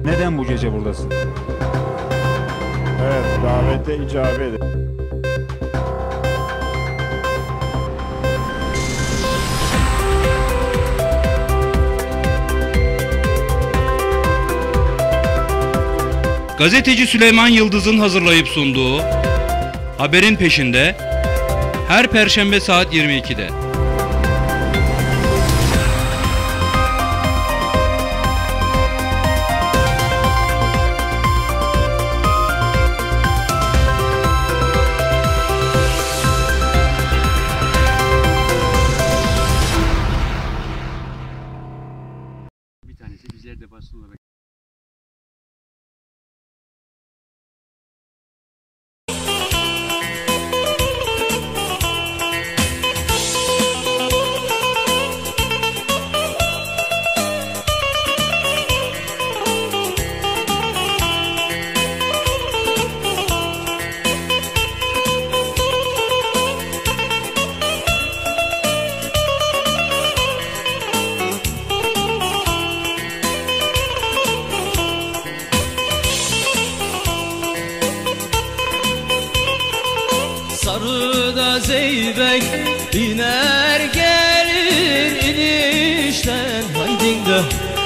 Neden bu gece buradasın? Evet, davete icabet. Gazeteci Süleyman Yıldız'ın hazırlayıp sunduğu Haberin Peşinde her Perşembe saat 22'de. Bir tanesi bizler de basın olarak. Sarıda zeybek iner gelir inişten haydinde.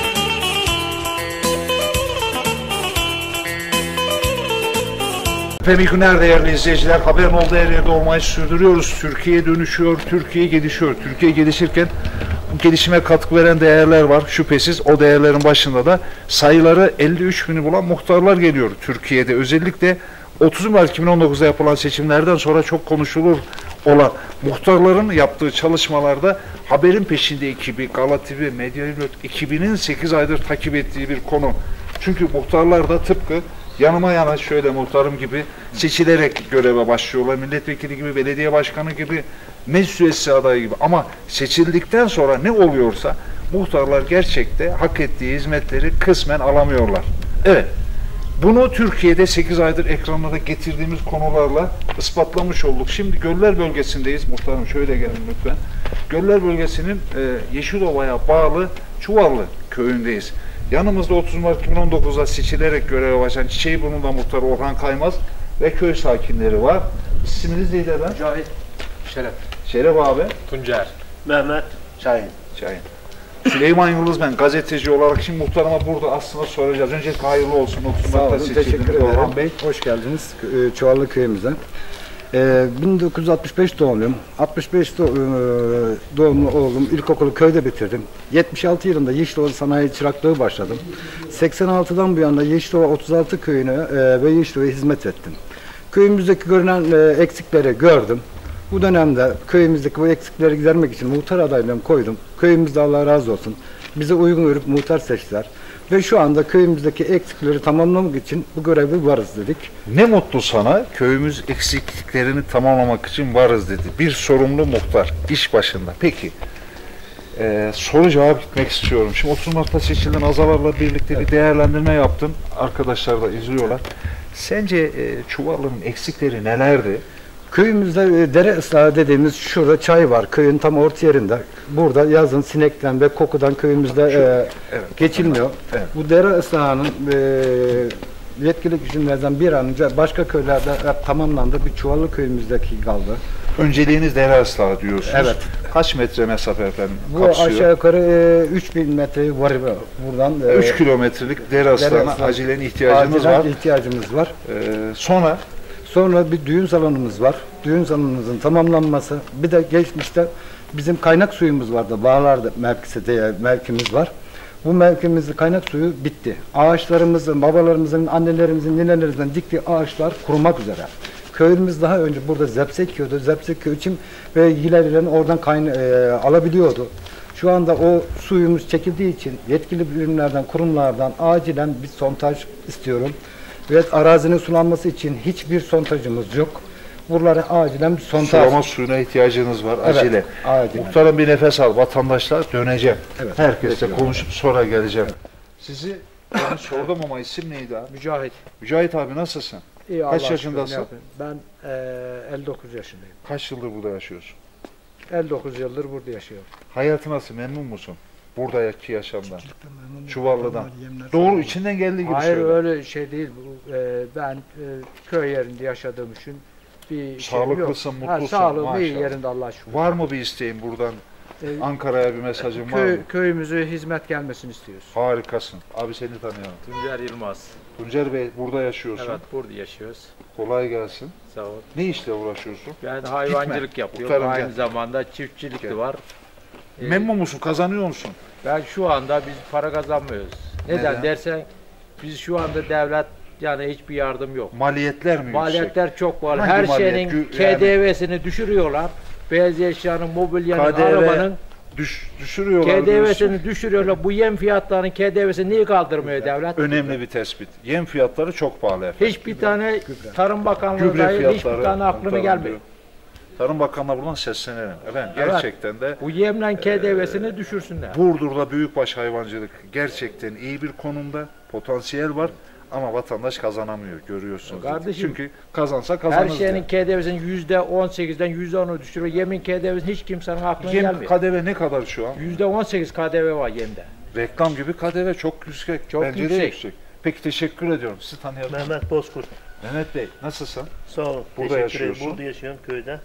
Efendim iyi günler değerli izleyiciler. Haberin olduğu her yerde olmayı sürdürüyoruz. Türkiye dönüşüyor, Türkiye gelişiyor. Türkiye gelişirken bu gelişime katkı veren değerler var. Şüphesiz o değerlerin başında da sayıları 53 bini bulan muhtarlar geliyor Türkiye'de. Özellikle 30 Mart 2019'da yapılan seçimlerden sonra çok konuşulur olan muhtarların yaptığı çalışmalarda Haberin Peşinde ekibi, Gala TV, Medya ekibinin 8 aydır takip ettiği bir konu. Çünkü muhtarlar da tıpkı yanıma yana şöyle muhtarım gibi seçilerek göreve başlıyorlar. Milletvekili gibi, belediye başkanı gibi, meclis üyesi adayı gibi. Ama seçildikten sonra ne oluyorsa muhtarlar gerçekte hak ettiği hizmetleri kısmen alamıyorlar. Evet. Bunu Türkiye'de 8 aydır ekranlara getirdiğimiz konularla ispatlamış olduk. Şimdi Göller bölgesindeyiz. Muhtarım şöyle gelin lütfen. Göller bölgesinin Yeşilova'ya bağlı Çuvallı köyündeyiz. Yanımızda 30 Mart 2019'da seçilerek göreve başlayan Çiçeğiburnu'nda muhtar Orhan Kaymaz ve köy sakinleri var. İsminiz neydi lan? Cahit. Şeref. Şeref abi. Tuncer. Mehmet. Şahin. Şahin. Süleyman Yıldız ben gazeteci olarak şimdi muhtarıma burada aslında soracağız. Öncelikle hayırlı olsun. 30 Sağ olun, Mart'ta teşekkür seçildiniz ederim. Orhan Bey. Hoş geldiniz Çuvallı köyümüze. 1965 doğumluyum. 65 doğumlu oğlum. İlkokulu köyde bitirdim. 76 yılında Yeşilova Sanayi Çıraklığı başladım. 86'dan bu yana Yeşilova 36 köyüne ve Yeşilova'ya hizmet ettim. Köyümüzdeki görünen eksikleri gördüm. Bu dönemde köyümüzdeki bu eksikleri gidermek için muhtar adaylığımı koydum. Köyümüzde Allah razı olsun. Bize uygun görüp muhtar seçtiler. Ve şu anda köyümüzdeki eksikleri tamamlamak için bu görevi varız dedik. Ne mutlu sana, köyümüz eksikliklerini tamamlamak için varız dedi. Bir sorumlu muhtar, iş başında. Peki, soru cevap gitmek istiyorum. Şimdi 30 Mart'ta seçilen azalarla birlikte bir değerlendirme yaptın. Arkadaşlar da izliyorlar. Sence Çuvallı'nın eksikleri nelerdi? Köyümüzde dere ıslahı dediğimiz şurada çay var. Köyün tam orta yerinde. Burada yazın sinekten ve kokudan köyümüzde evet, geçilmiyor. Evet. Bu dere ıslahının yetkili kişilerden bir an önce başka köylerde tamamlandı. Bir Çuvallı köyümüzdeki kaldı. Önceliğiniz dere ıslahı diyorsunuz. Evet. Kaç metre mesafe efendim Bu kapsıyor? aşağı yukarı 3000 metre var buradan. 3 kilometrelik dere ıslahına acilen ihtiyacımız var. İhtiyacımız var. Sonra bir düğün salonumuz var. Düğün salonumuzun tamamlanması. Bir de geçmişte bizim kaynak suyumuz vardı. Bağlar mevkimiz var. Bu mevkimizin kaynak suyu bitti. Ağaçlarımızın, babalarımızın, annelerimizin, ninelerimizin diktiği ağaçlar kurumak üzere. Köyümüz daha önce burada zepsek yiyordu. Zepsek için ve ilerleyen oradan alabiliyordu. Şu anda o suyumuz çekildiği için yetkili birimlerden, kurumlardan acilen bir sondaj istiyorum. Ve arazinin sulanması için hiçbir sondajımız yok. Buralara acilen bir sondaj. Sulama suyuna ihtiyacınız var, acele. Evet, acilen. Muhtarım bir nefes al, vatandaşlar döneceğim. Evet, herkesle konuşup sonra geleceğim. Evet. Sizi ben sordum ama isim neydi abi? Mücahit. Mücahit abi nasılsın? İyi, kaç yaşındasın? Ben 59 yaşındayım. Kaç yıldır burada yaşıyorsun? 59 yıldır burada yaşıyorum. Hayatı nasıl? Memnun musun? Buradaki yaşamdan. Çuvallı'dan. Doğru, içinden geldiği gibi Hayır söyle. öyle şey değil. Ben köy yerinde yaşadığım için bir şeyim yok. Sağlıklısın, mutlusun. Sağlıklı maşallah. iyi yerinde Allah'a şükür. Var mı bir isteğin buradan? Ee, Ankara'ya bir mesajın var mı? Köyümüze hizmet gelmesini istiyoruz. Harikasın. Abi seni tanıyalım. Tuncer Yılmaz. Tuncer Bey, burada yaşıyorsun. Evet, burada yaşıyoruz. Kolay gelsin. Sağ ol. Ne işle uğraşıyorsun? Ben hayvancılık yapıyorum. Muhtarım Aynı gel. zamanda çiftçilik Gel. de var. Memnun musun? Kazanıyor musun? Ben şu anda biz para kazanmıyoruz. Neden, Neden? dersen biz şu anda devlet yani hiçbir yardım yok. Maliyetler mi yüksek? Maliyetler çok var. Hangi Her maliyet? şeyin Yani- KDV'sini düşürüyorlar. Beyaz eşyanın, mobilyanın, KDV arabanın düşürüyorlar. diyorsun. KDV'sini düşürüyorlar. Bu yem fiyatlarının KDV'sini niye kaldırmıyor devlet? Önemli bir tespit. Yem fiyatları çok pahalı efendim. Hiçbir tane Tarım Bakanlığı Gübre dahil hiçbir fiyatları. tane aklına muhtarım gelmiyor. diyor. Tarım Bakanlığı'na buradan seslenelim. Efendim Evet. gerçekten de Bu yemle KDV'sini düşürsünler. Burdur'da büyükbaş hayvancılık gerçekten iyi bir konumda. Potansiyel var ama vatandaş kazanamıyor, görüyorsunuz. Kardeşim, Çünkü kazansa Her kazanır. şeyin KDV'sini %18'den %10'u düşürüyor. Yemin KDV'sini hiç kimsenin aklına Yem gelmiyor. KDV ne kadar şu an? %18 KDV var yemde. Reklam gibi KDV çok yüksek. Çok Bence de yüksek. yüksek. Peki teşekkür ediyorum. Sizi tanıyalım. Mehmet Bozkurt. Mehmet Bey nasılsın? Sağ olun. Burada Teşekkür yaşıyorsun. ederim. Burada yaşıyorum köyde.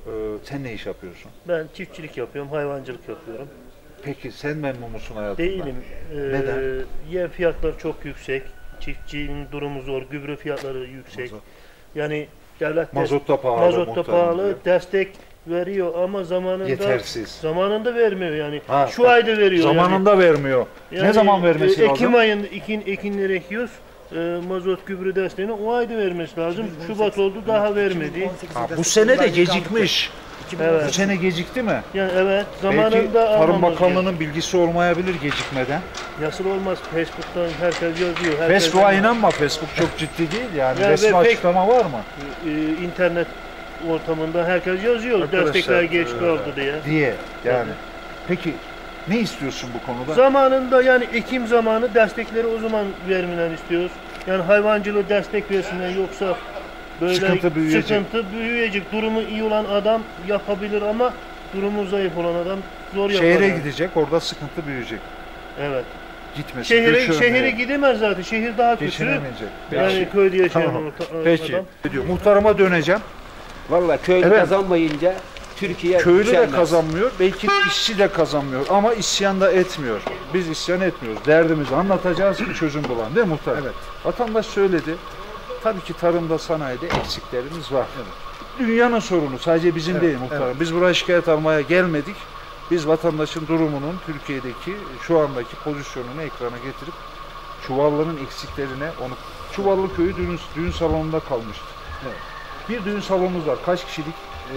Sen ne iş yapıyorsun? Ben çiftçilik yapıyorum, hayvancılık yapıyorum. Peki sen memnun musun hayatından? Değilim. Neden? Yem fiyatları çok yüksek. Çiftçinin durumu zor. Gübre fiyatları yüksek. Yani devlet Mazot da pahalı. mazot da muhtarım pahalı. diyor. Destek veriyor ama zamanında Yetersiz. vermiyor yani. Ha, Şu ayda veriyor. Zamanında vermiyor. Yani, ne zaman vermesi lazım? Ekim ayında ekinleri ekiyoruz. Mazot gübre desteğini o ayda vermesi lazım. Şubat oldu daha vermedi. Ha, bu sene de gecikmiş. Bu Evet. sene gecikti mi? Yani evet Belki zamanında Tarım almamız Bakanlığı'nın bilgisi olmayabilir gecikmeden. Nasıl olmaz? Facebook'tan herkes yazıyor. Facebook'a inanma. Facebook çok ciddi değil yani. Yani Resmi ve pek- açıklama var mı? İnternet ortamında herkes yazıyor. Arkadaşlar, Destekler geç kaldı diye. Diye yani. Peki ne istiyorsun bu konuda? Zamanında yani Ekim zamanı destekleri o zaman vermelerini istiyoruz. Yani hayvancılığı destek versinler yoksa böyle Sıkıntı büyüyecek. sıkıntı büyüyecek. Durumu iyi olan adam yapabilir ama durumu zayıf olan adam zor yapar. Şehre yani. gidecek, orada sıkıntı büyüyecek. Evet. Gitmesin. Şehire gidemez zaten. Şehir daha kötü. Geçinemeyecek. Yani köyde yaşayan Tamam. adam. Peki. Diyor. Muhtarıma döneceğim. Valla köylü Evet. kazanmayınca Türkiye Köylü de yükselmez. kazanmıyor, belki işçi de kazanmıyor ama isyan da etmiyor. Biz isyan etmiyoruz. Derdimizi anlatacağız ki çözüm bulan, değil mi muhtar? Evet. Vatandaş söyledi. Tabii ki tarımda, sanayide eksiklerimiz var. Dünyanın sorunu, sadece bizim değil muhtarım. Biz buraya şikayet almaya gelmedik. Biz vatandaşın durumunun Türkiye'deki şu andaki pozisyonunu ekrana getirip Çuvallı'nın eksiklerine onu... Çuvallı köyü düğün salonunda kalmıştı. Evet. Bir düğün salonumuz var. Kaç kişilik?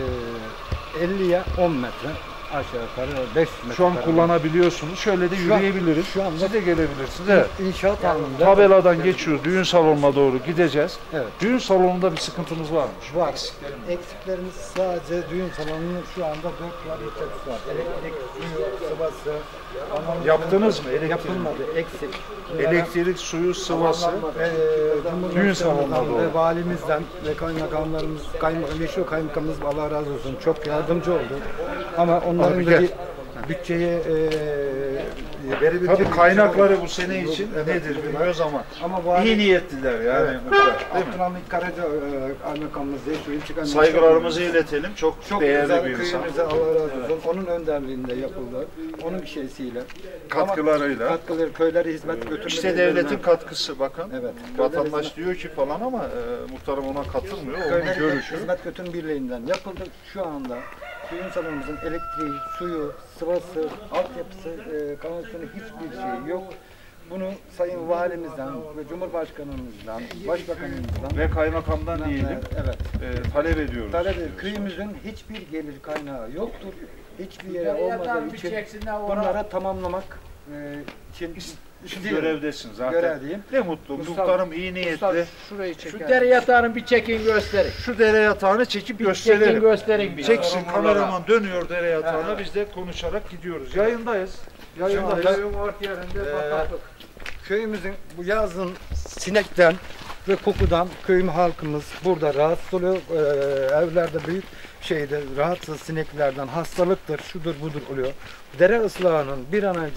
50'ye 10 metre aşağı yukarı 5 metre. Şu an kullanabiliyorsunuz. Şöyle de Şu an- yürüyebiliriz. şu anda- Siz de gelebilirsiniz. Evet. İnşaat halinde. Tabeladan geçiyoruz. Düğün salonuna doğru gideceğiz. Evet. Düğün salonunda bir sıkıntımız varmış. Var. Eksiklerimiz. Eksiklerimiz sadece düğün salonunun şu anda 4 var, 3 var. Elektrik, suyu, sıvası. Yaptınız mı? Elektrik, Yapılmadı, eksik. elektrik, suyu, sıvası. Düğün salonuna Cumhurbaşkanımızdan doğru. ve valimizden ve kaymakamlarımız, Yeşil Kaymakamımız Allah razı olsun çok yardımcı oldu. Ama onların Abi da gel. bir bütçeye verebilecek Tabii bir şey kaynakları olmadı. bu sene için Evet, nedir bilmiyoruz ama Ama vali, iyi niyetliler yani. Evet. muhtar, değil mi? Abdülhamit Karaca kaymakamımız, Yeşil İlçe Kaymakamımız. Saygılarımızı iletelim. Çok, Çok değerli güzel, bir insan. köyümüze Allah razı olsun. Onun önderliğinde yapıldı. Onun şeysiyle. Katkılarıyla. Katkıları, köylere hizmet götürmeleri. İşte devletin katkısı bakın. Evet. Vatandaş diyor ki falan ama muhtarım ona katılmıyor. Onun Köylere görüşü. hizmet götürme birliğinden yapıldı. Şu anda düğün salonumuzun elektriği, suyu, sıvası, altyapısı, kanalizasyonu hiçbir şey yok. Bunu Sayın Valimizden ve Cumhurbaşkanımızdan, Başbakanımızdan Ve kaymakamdan diyelim. Evet. Talep ediyoruz. Talep ediyoruz. Köyümüzün hiçbir gelir kaynağı yoktur. Hiçbir yere olmadığı için bunlara tamamlamak için Görevdesin zaten. Görevdeyim. Ne mutlu. Mustafa- Muhtarım iyi niyetli. Şurayı Şu çeker. dere yatağını bir çekin gösterin. Şu dere yatağını çekip Çekin gösterelim. gösterin bir. Çeksin kameraman dönüyor dere yatağına biz de konuşarak gidiyoruz. Yayındayız. Yayındayız. Köyün orta yerinde bataklık. Köyümüzün bu yazın sinekten ve kokudan köyüm halkımız burada rahatsız oluyor. Evlerde büyük şeyde rahatsız sineklerden hastalıktır, şudur budur oluyor. Dere ıslahının bir an önce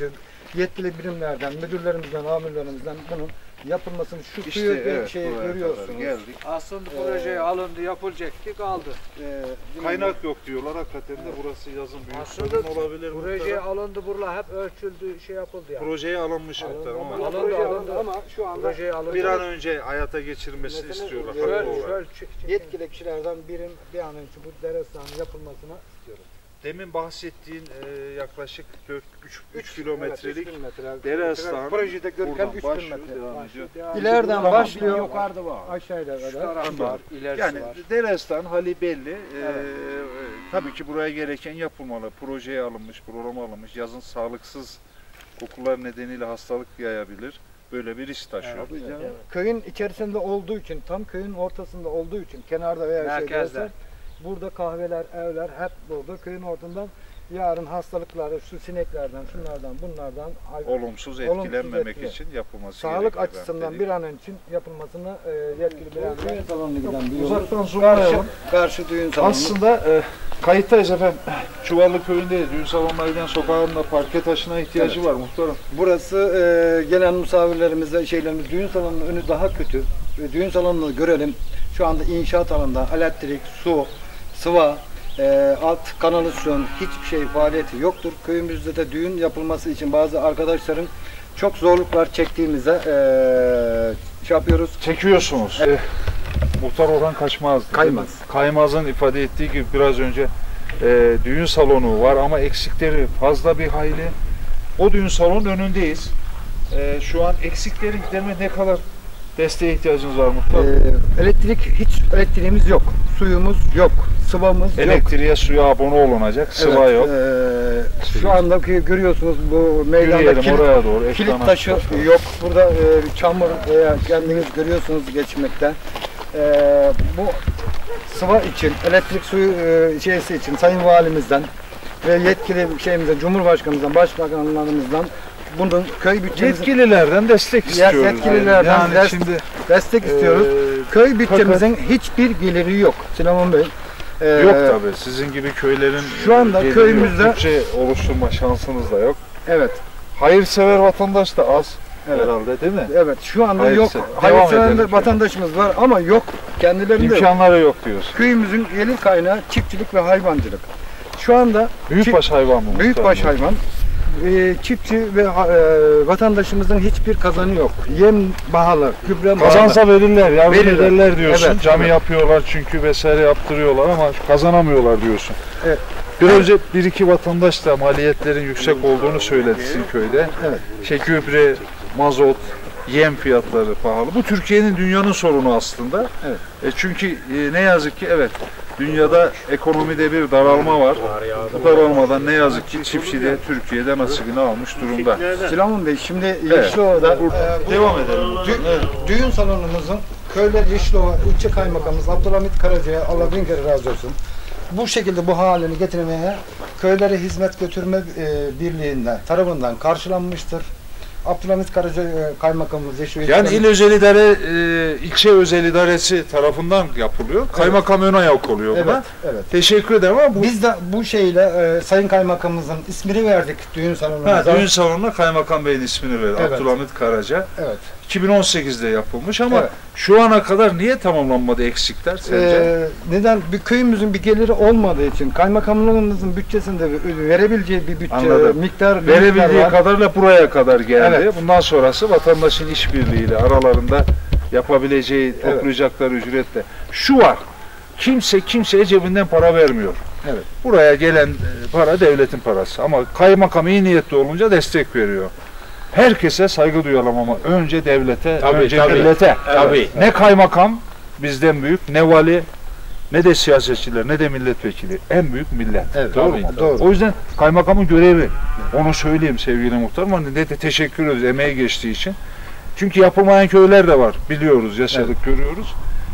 yetkili birimlerden, müdürlerimizden, amirlerimizden bunun yapılmasını şu İşte suyu evet, şeyi buraya görüyorsunuz. kadar geldik. Aslında projeye alındı, yapılacaktı, kaldı. Kaynak yok diyorlar. Hakikaten de burası yazın büyük Aslında sorun olabilir. projeye muhtarım. alındı, buralar hep ölçüldü, şey yapıldı yani. Projeye alınmış muhtarım ama Alındı ama şu anda projeye alındı. bir an önce hayata geçirilmesini istiyorlar. haklı olarak. Yetkili kişilerden bir an önce bu dere sahanın yapılmasını istiyoruz. Demin bahsettiğin yaklaşık 3 kilometrelik evet, dere ıslahı projede görülen buradan 3000 başlıyor, metre. devam ediyor. İleriden Tamam, başlıyor, yukarıda var. aşağıya kadar. Anladım. ilerisi Yani var. dere ıslahının hali belli. Tabii ki buraya gereken yapılmalı. Projeye alınmış, programa alınmış. Yazın sağlıksız kokular nedeniyle hastalık yayabilir. Böyle bir risk taşıyor. Köyün içerisinde olduğu için, tam köyün ortasında olduğu için, kenarda veya Merkezde. şeyde burada kahveler, evler hep burada. Köyün ortasından yarın hastalıkları, şu sineklerden, şunlardan, bunlardan Olumsuz etkilenmemek etkili. için yapılması sağlık gerekiyor. açısından dedik. bir an için yapılmasını yetkili bilenler salonuna giden bir yol. Uzaktan zoomlayalım. Karşı düğün salonu. Aslında kayıttayız efendim. Çuvallı köyündeyiz. Düğün salonlarından sokağında parke taşına ihtiyacı var muhtarım. Burası gelen misafirlerimize düğün salonunun önü daha kötü. Düğün salonunu görelim. Şu anda inşaat alanında elektrik, su, sıva, alt kanalizasyon hiçbir şey faaliyeti yoktur. Köyümüzde de düğün yapılması için bazı arkadaşların çok zorluklar çektiğimize şey yapıyoruz. Çekiyorsunuz. Muhtar Orhan Kaçmaz. Kaymaz. Kaymaz'ın ifade ettiği gibi biraz önce düğün salonu var ama eksikleri fazla bir hayli. O düğün salonun önündeyiz. Şu an eksikleri giderme ne kadar desteğe ihtiyacınız var muhtar? Hiç elektriğimiz yok. Suyumuz yok. Sıvamız yok. Elektriğe, suya abone olunacak. Sıva Evet, yok. Şu andaki görüyorsunuz bu meydanda Yürüyelim oraya doğru. kilit ekrana taşı başlayalım. yok. Burada çamur kendiniz görüyorsunuz geçmekte. Bu sıva için, elektrik suyu şeysi için Sayın Valimizden ve yetkili şeyimizden, Cumhurbaşkanımızdan, Başbakanlarımızdan bunun köy bütçemizin Yetkililerden destek istiyoruz. yetkililerden yani şimdi destek istiyoruz. Köy bütçemizin hiçbir geliri yok Süleyman Bey. yok tabii. Sizin gibi köylerin şu anda geliri köyümüzde- yok. Bütçe oluşturma şansınız da yok. Evet. Hayırsever vatandaş da az herhalde değil mi? Evet, şu anda Hayırsever. yok. Devam Hayırsever edelim. vatandaşımız var ama yok. Kendilerinde İmkanları yok diyorsun. köyümüzün gelir kaynağı çiftçilik ve hayvancılık. Şu anda Büyükbaş hayvan mı? büyükbaş hayvan, çiftçi ve vatandaşımızın hiçbir kazanı yok. Yem pahalı, gübre pahalı. Kazansa verirler, yardım Verirler. ederler diyorsun. Evet, Cami evet. yapıyorlar çünkü vesaire yaptırıyorlar ama kazanamıyorlar diyorsun. Evet. Bir önce bir iki vatandaş da maliyetlerin yüksek olduğunu söyledi sizin köyde. Evet. Gübre, mazot, yem fiyatları pahalı. Bu Türkiye'nin, dünyanın sorunu aslında. Evet. Çünkü ne yazık ki evet, dünyada ekonomide bir daralma var. Bu daralmadan ne yazık ki çiftçi de Türkiye'de nasibini almış durumda. Süleyman Bey, şimdi Yeşilova'da Devam edelim. düğün salonumuzun Köyler Yeşilova İlçe Kaymakamımız Abdülhamit Karaca'ya Allah bin kere razı olsun. Bu şekilde bu halini getirmeye Köylere Hizmet Götürme Birliği'nden tarafından karşılanmıştır. Abdülhamit Karaca Kaymakamımız Yeşilova Yani il özel idare, ilçe özel idaresi tarafından yapılıyor. Kaymakam ön ayak oluyor buna. Evet, evet. Teşekkür ederim ama bu Biz de bu şeyle Sayın Kaymakamımızın ismini verdik düğün salonumuza. düğün salonuna Kaymakam Bey'in ismini verdi. Evet. Abdülhamit Karaca. Evet. 2018'de yapılmış ama Evet. şu ana kadar niye tamamlanmadı eksikler sence? Neden? Bir köyümüzün bir geliri olmadığı için kaymakamlığımızın bütçesinde verebileceği bir bütçe Anladım. miktar Verebildiği var. kadarıyla buraya kadar geldi. Evet. Bundan sonrası vatandaşın işbirliğiyle aralarında yapabileceği Evet. toplayacakları ücretle. Şu var. Kimse kimseye cebinden para vermiyor. Evet. Buraya gelen para devletin parası ama kaymakam iyi niyetli olunca destek veriyor. Herkese saygı duyalım ama önce devlete, önce millete. Tabii. Ne kaymakam bizden büyük, ne vali, ne de siyasetçiler, ne de milletvekili. En büyük millet. Evet, Doğru tabii, mu? doğru. O yüzden kaymakamın görevi. Onu söyleyeyim sevgili muhtarım. Hani de teşekkür ediyoruz emeği geçtiği için. Çünkü yapılmayan köyler de var. Biliyoruz, yaşadık, görüyoruz.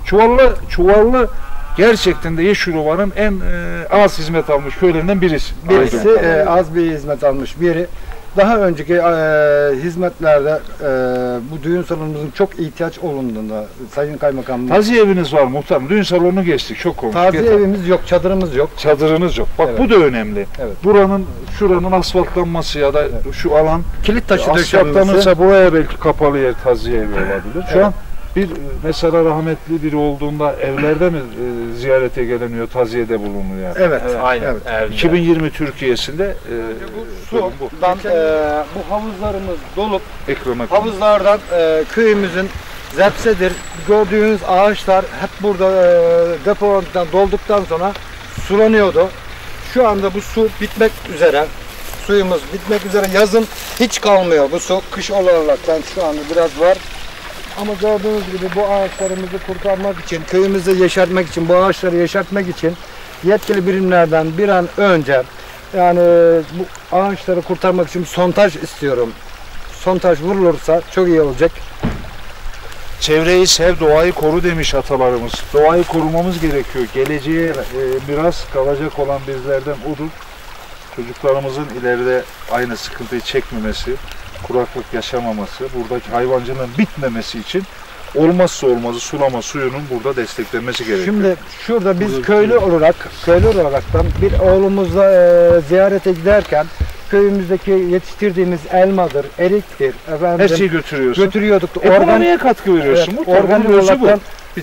Çuvallı gerçekten de Yeşilova'nın en az hizmet almış köylerinden birisi. Birisi az bir hizmet almış biri. daha önceki hizmetlerde bu düğün salonumuzun çok ihtiyaç olunduğunda Sayın Kaymakamım. Taziye eviniz var muhtarım. Düğün salonunu geçtik. Çok komik. Taziye evimiz yok, çadırımız yok. Çadırınız yok. Bak Evet. bu da önemli. Evet. Şuranın asfaltlanması ya da şu alan Kilit taşı döşenmesi. asfaltlanırsa buraya belki kapalı yer taziye evi olabilir. Şu an bir mesela rahmetli biri olduğunda evlerde mi ziyarete geliniyor, taziyede bulunuyor yani? Evet. Aynen. Evet. 2020 Türkiye'sinde Sudan bu havuzlarımız dolup ekrana havuzlardan köyümüzün zepsedir gördüğünüz ağaçlar hep burada depodan dolduktan sonra sulanıyordu. Şu anda bu su bitmek üzere. Suyumuz bitmek üzere. Yazın hiç kalmıyor bu su. Kış olarak şu anda biraz var. Ama gördüğünüz gibi bu ağaçlarımızı kurtarmak için, köyümüzü yeşertmek için, bu ağaçları yeşertmek için yetkili birimlerden bir an önce yani bu ağaçları kurtarmak için sontaj istiyorum. Sontaj vurulursa çok iyi olacak. çevreyi sev, doğayı koru demiş atalarımız. Doğayı korumamız gerekiyor. Geleceğe biraz kalacak olan bizlerden odur. Çocuklarımızın ileride aynı sıkıntıyı çekmemesi, kuraklık yaşamaması, buradaki hayvancılığın bitmemesi için olmazsa olmazı sulama suyunun burada desteklenmesi gerekiyor. Şimdi şurada biz köylü olaraktan bir oğlumuzla ziyarete giderken köyümüzdeki yetiştirdiğimiz elmadır, eriktir, her şeyi götürüyorsun. götürüyorduk. Ekonomiye katkı veriyorsun. Evet, Bu organik özü bu.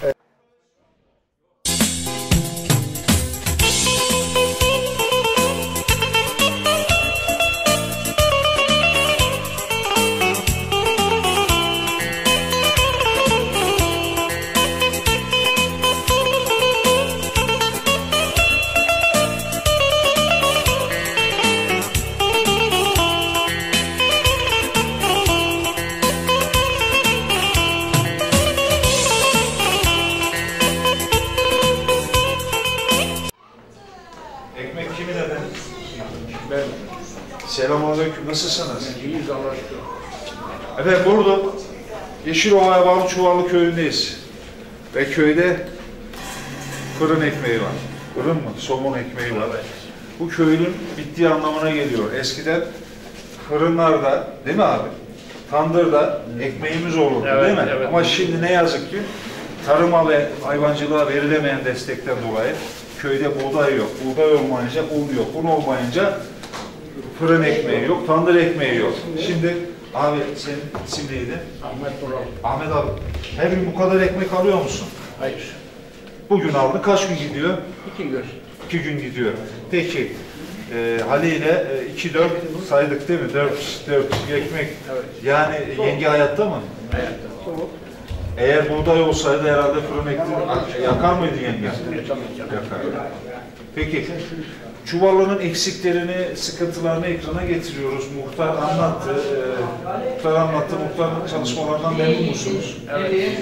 Ekmek kimin efendim? Ben. Selamünaleyküm. Nasılsınız? İyiyiz Allah'a şükür. Efendim Burdu Yeşilova'ya bağlı Çuvallı köyündeyiz. Ve köyde fırın ekmeği var. Fırın mı? Somun ekmeği var. Bu köyün bittiği anlamına geliyor. Eskiden fırınlarda, değil mi abi? Tandırda ekmeğimiz olurdu, Evet, değil mi? evet. Ama şimdi ne yazık ki tarıma ve hayvancılığa verilemeyen destekten dolayı köyde buğday yok. Buğday olmayınca un yok. Un olmayınca fırın ekmeği yok, tandır ekmeği yok. Şimdi abi senin isim neydi? Ahmet Tural. Ahmet abi, her gün bu kadar ekmek alıyor musun? Hayır. Bugün aldı. Kaç gün gidiyor? 2 gün. 2 gün gidiyor. Peki haliyle 2-4 saydık değil mi? 4 ekmek. Evet. Yani yenge hayatta mı? Hayatta. Eğer buğday olsaydı herhalde fırın ekmeği yakar mıydı yenge? Yakar. Peki Çuvallı'nın eksiklerini, sıkıntılarını ekrana getiriyoruz. Muhtar anlattı. Muhtarın çalışmalarından memnun musunuz? Evet.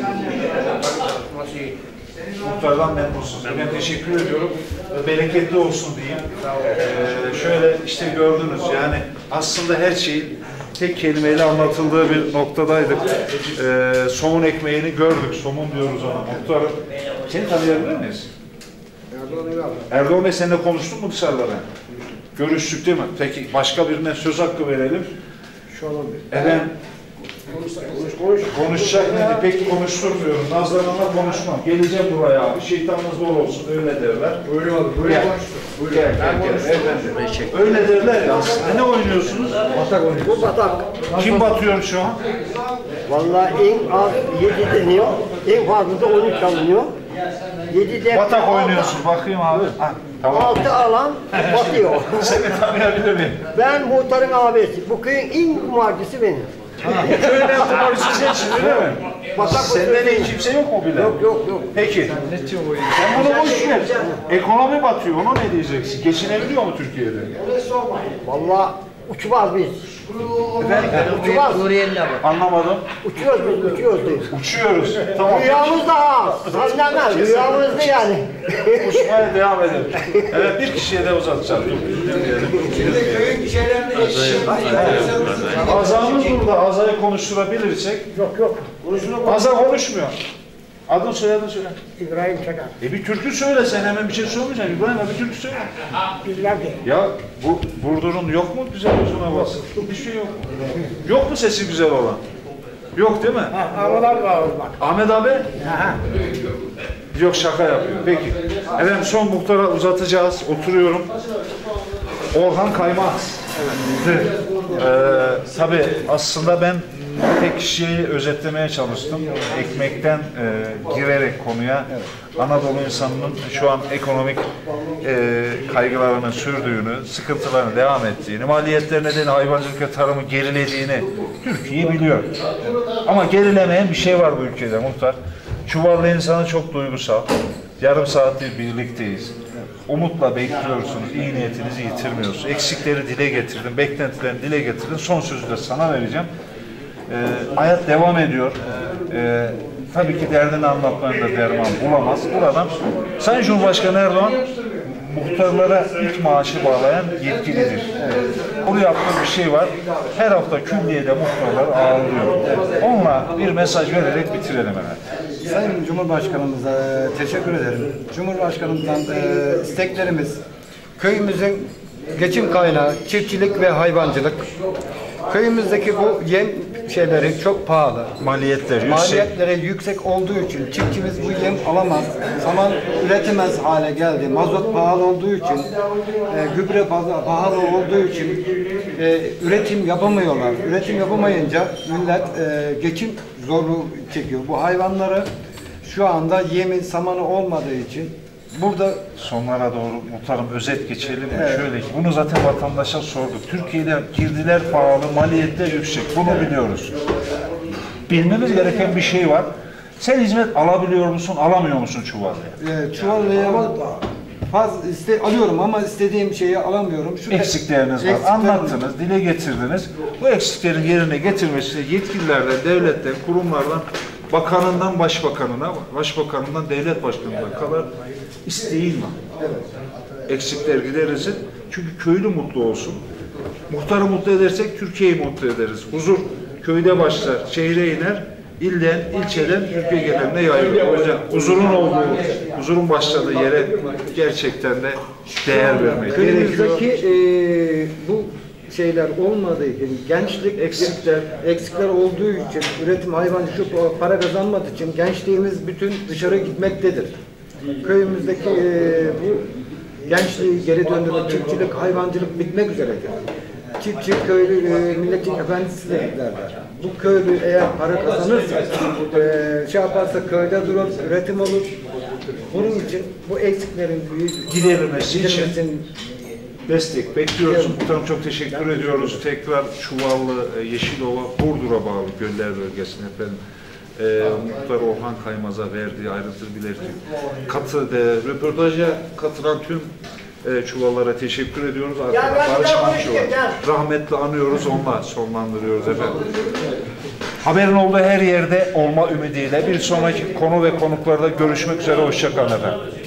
Muhtardan memnunsunuz. Ben teşekkür ediyorum. Bereketli olsun diyeyim. Şöyle işte gördünüz yani aslında her şeyin tek kelimeyle anlatıldığı bir noktadaydık. Somun ekmeğini gördük. Somun diyoruz ona. Muhtarım. Seni tanıyabilir miyiz? Erdoğan Bey seninle konuştun mu dışarıda ben? Görüştük değil mi? Peki başka birine söz hakkı verelim. Efendim konuşacak dedi. Pek konuşturmuyorum. Nazlananla konuşmam. Geleceğim buraya abi. Şeytanınız bol olsun. Öyle derler. Buyurun abi. Buyurun. Gel. Efendim. Öyle derler ya aslında. Ne oynuyorsunuz? Batak oynuyor. Bu batak. Kim batıyor şu an? Vallahi en az 7 deniyor. En fazla da 13 alınıyor. 7 de Batak oynuyorsun. Bakayım abi. Ha, tamam. 6 alan batıyor. Seni tanıyabilir miyim? Ben muhtarın abisi. Bu köyün en kumarcısı benim. Köyden kumarcısı sensin öyle mi? Batak Senden iyi kimse yok mu bile? Yok. Peki. Sen bunu boş ver. Ekonomi batıyor. Ona ne diyeceksin? Geçinebiliyor mu Türkiye'de? Vallahi uçmaz biz. Uçmaz. Anlamadım. Uçuyoruz biz, uçuyoruz biz. Uçuyoruz. Tamam. Rüyamız da az. Senden rüyamızdı yani. Uçmaya devam edelim. Evet bir kişiye de uzatacağım. Azamız burada. Azayı konuşturabilirsek. Yok. Aza konuşmuyor. Adın soyadın söyle. İbrahim Çakar. Bir türkü söyle, sen hemen bir şey sormayacaksın. İbrahim abi bir türkü söyle. Bizler de. Ya bu Burdur'un yok mu güzel uzun havası? Bir şey yok. Yok mu sesi güzel olan? Yok değil mi? Aralar var bak. Ahmet abi? Yok, şaka yapıyor. Peki. Efendim son muhtara uzatacağız. Oturuyorum. Orhan Kaymaz. Evet. Tabii aslında ben tek şeyi özetlemeye çalıştım. Ekmekten girerek konuya Anadolu insanının şu an ekonomik kaygılarını sürdüğünü, sıkıntılarını devam ettiğini, maliyetler nedeniyle hayvancılık ve tarımı gerilediğini Türkiye biliyor. Ama gerilemeyen bir şey var bu ülkede muhtar. Çuvallı insanı çok duygusal. Yarım saattir birlikteyiz. Umutla bekliyorsunuz, iyi niyetinizi yitirmiyorsunuz. Eksikleri dile getirdin, beklentilerini dile getirdin. Son sözü de sana vereceğim. Hayat devam ediyor. Tabii ki derdini anlatmanın da derman bulamaz. Buradan Sayın Cumhurbaşkanı Erdoğan muhtarlara ilk maaşı bağlayan yetkilidir. Onu yaptığı bir şey var. Her hafta külliyede muhtarlar ağırlıyor. Onunla bir mesaj vererek bitirelim hemen. Sayın Cumhurbaşkanımıza teşekkür ederim. Cumhurbaşkanımızdan isteklerimiz köyümüzün geçim kaynağı çiftçilik ve hayvancılık. Köyümüzdeki bu yem şeyleri çok pahalı. Maliyetleri yüksek olduğu için çiftçimiz bu yem alamaz. Saman üretemez hale geldi. Mazot pahalı olduğu için, gübre pahalı olduğu için üretim yapamıyorlar. Üretim yapamayınca millet geçim zorluğu çekiyor. Bu hayvanları şu anda yemin samanı olmadığı için burada sonlara doğru muhtarım özet geçelim mi? Evet. Şöyle ki, bunu zaten vatandaşa sorduk. Türkiye'de girdiler pahalı, maliyetler yüksek. Bunu biliyoruz. Bilmemiz gereken bir şey var. Sen hizmet alabiliyor musun, alamıyor musun Çuvallı'ya? Çuvallı'ya alıyorum ama istediğim şeyi alamıyorum. Eksikleriniz var. Anlattınız, dile getirdiniz. Bu eksiklerin yerine getirmesi yetkililerden, devletten, kurumlardan, bakanından başbakanına, başbakanından devlet başkanına kadar isteğin var. Evet. Eksikler giderilsin. Çünkü köylü mutlu olsun. Muhtarı mutlu edersek Türkiye'yi mutlu ederiz. Huzur köyde başlar, şehre iner, ilden, ilçeden Türkiye geneline yayılır. O yüzden huzurun başladığı yere gerçekten de değer vermek gerekiyor. Bu şeyler olmadığı için, gençlik eksikler olduğu için, üretim hayvancılık para kazanmadığı için gençliğimiz bütün dışarı gitmektedir. Köyümüzdeki bu gençliği geri döndürmek, çiftçilik, hayvancılık bitmek üzeredir. Çiftçi, köylü, milletin efendisi derler. Bu köylü eğer para kazanırsa, şey yaparsa köyde durur, üretim olur. Bunun için bu eksiklerin giderilmesi için destek bekliyoruz. Muhtarım çok teşekkür ediyoruz. Tekrar Çuvallı, Yeşilova, Burdur'a bağlı Göller bölgesine efendim. Muhtar Orhan Kaymaz'a verdiği ayrıntılı bileti röportaja katılan tüm Çuvallara teşekkür ediyoruz. Barış Manço'yu rahmetli anıyoruz, onunla sonlandırıyoruz efendim. Haberin olduğu her yerde olma ümidiyle bir sonraki konu ve konuklarda görüşmek üzere. Hoşça kalın efendim.